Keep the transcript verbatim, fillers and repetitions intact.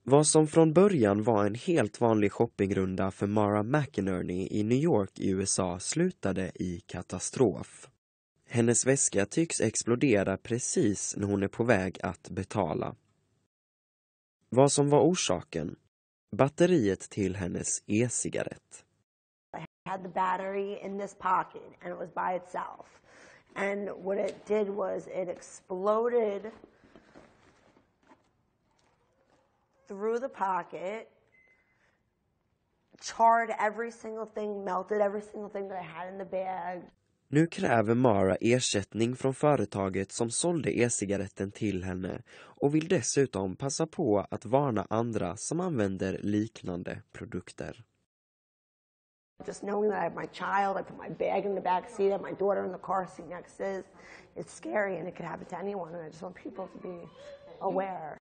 Vad som från början var en helt vanlig shoppingrunda för Mara McInerney i New York i U S A slutade i katastrof. Hennes väska tycks explodera precis när hon är på väg att betala. Vad som var orsaken? Batteriet till hennes e-cigarett. I had the battery in this pocket and it was by itself. And what it did was it exploded through the pocket, charred every single thing, melted every single thing that I had in the bag. Nu kräver Mara ersättning från företaget som sålde e-cigaretten till henne och vill dessutom passa på att varna andra som använder liknande produkter. Just knowing that I have my child, I put my bag in the back seat, I have my daughter in the car seat next to it, it's scary and it could happen to anyone, and I just want people to be aware.